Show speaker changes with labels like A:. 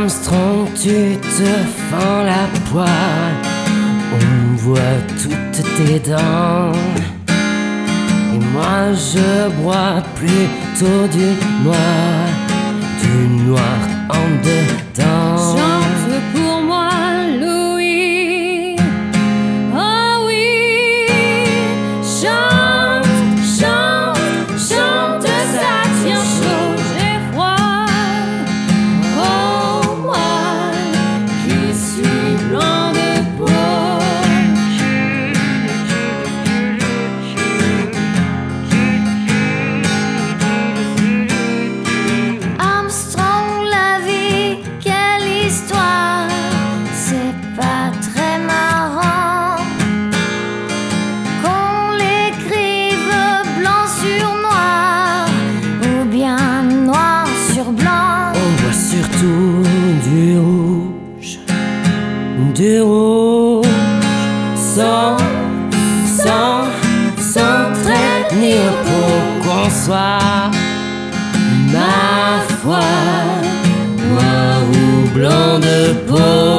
A: Armstrong, tu te fends la poire, on voit toutes tes dents. Et moi je bois plutôt du noir en dedans.
B: Chante pour moi, Louis. Oh oui, chante, chante, chante, ça tient chaud, j'ai froid. Oh moi, qui suis blanc de peau.
C: Armstrong, la vie, quelle histoire. C'est pas très marrant qu'on l'écrive blanc sur noir ou bien noir sur blanc.
A: On voit surtout du rouge, sans trait ni repos, qu'on soit, ma foi, noir ou blanc de peau.